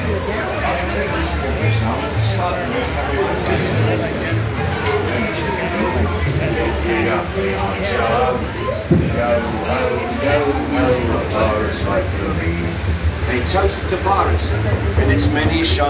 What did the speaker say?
A toast to Paris and its many shining